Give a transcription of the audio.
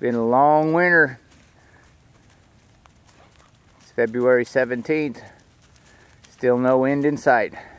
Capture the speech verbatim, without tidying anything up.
Been a long winter. It's February seventeenth. Still no wind in sight.